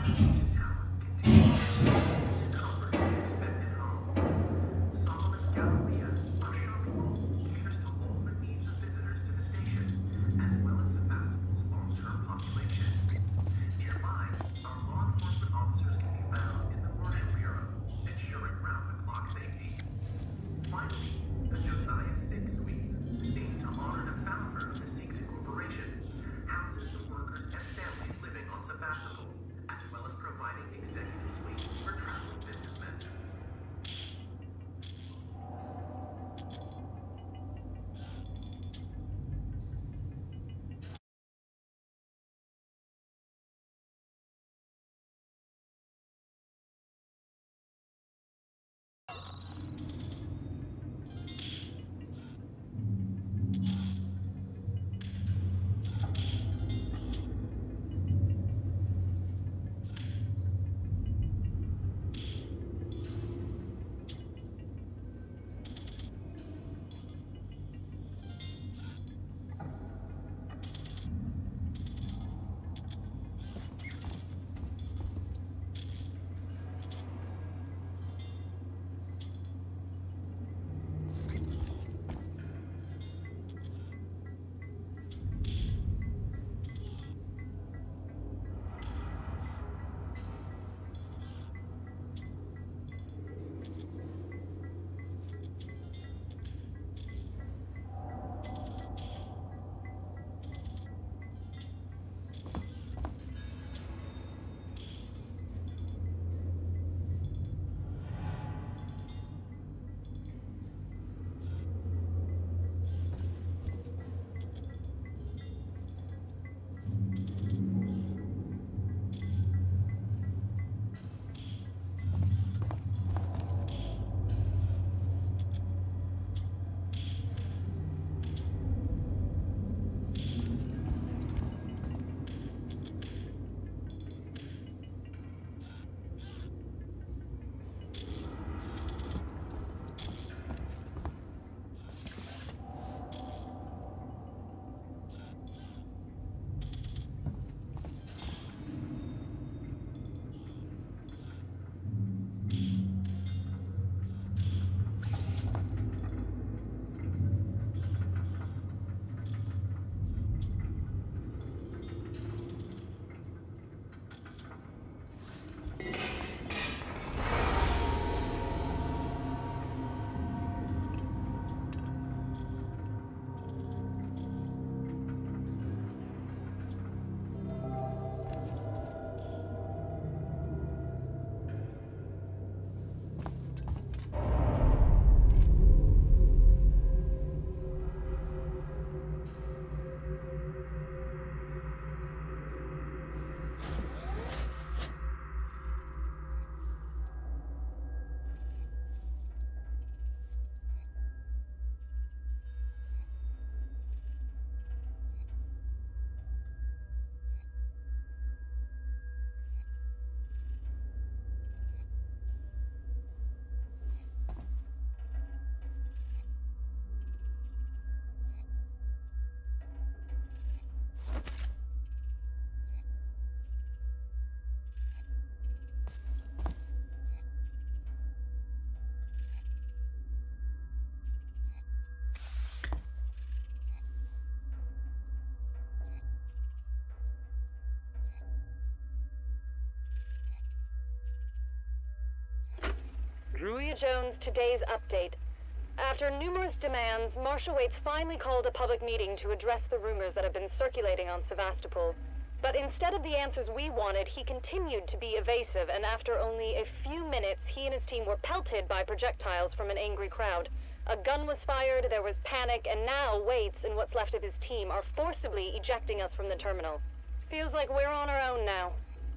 Druia Jones, today's update. After numerous demands, Marshal Waits finally called a public meeting to address the rumors that have been circulating on Sevastopol. But instead of the answers we wanted, he continued to be evasive, and after only a few minutes, he and his team were pelted by projectiles from an angry crowd. A gun was fired, there was panic, and now Waits and what's left of his team are forcibly ejecting us from the terminal. Feels like we're on our own now.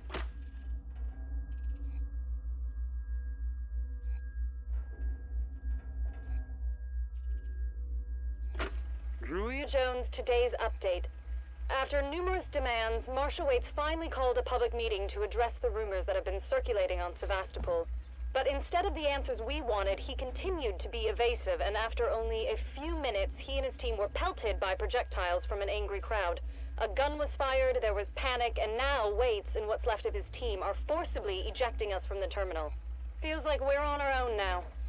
Druia Jones, today's update. After numerous demands, Marshal Waits finally called a public meeting to address the rumors that have been circulating on Sevastopol. But instead of the answers we wanted, he continued to be evasive, and after only a few minutes, he and his team were pelted by projectiles from an angry crowd. A gun was fired, there was panic, and now Waits and what's left of his team are forcibly ejecting us from the terminal. Feels like we're on our own now.